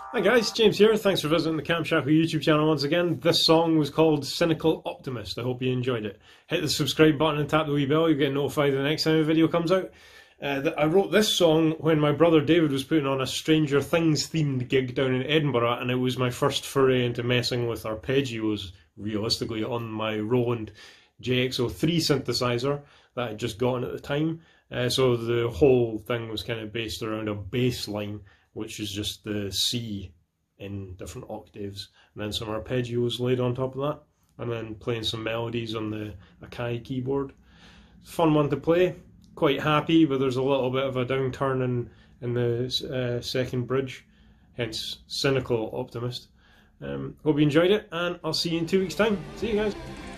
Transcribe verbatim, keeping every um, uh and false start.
Hi guys, James here. Thanks for visiting the Camshachle YouTube channel once again. This song was called Cynical Optimist. I hope you enjoyed it. Hit the subscribe button and tap the wee bell. You'll get notified the next time a video comes out. Uh, I wrote this song when my brother David was putting on a Stranger Things themed gig down in Edinburgh, and it was my first foray into messing with arpeggios realistically on my Roland J X oh three synthesizer that I'd just gotten at the time. Uh, so the whole thing was kind of based around a bass line, which is just the C in different octaves, and then some arpeggios laid on top of that, and then playing some melodies on the Akai keyboard. Fun one to play. Quite happy, but there's a little bit of a downturn in, in the uh, second bridge, hence Cynical Optimist. Um, hope you enjoyed it, and I'll see you in two weeks' time. See you guys.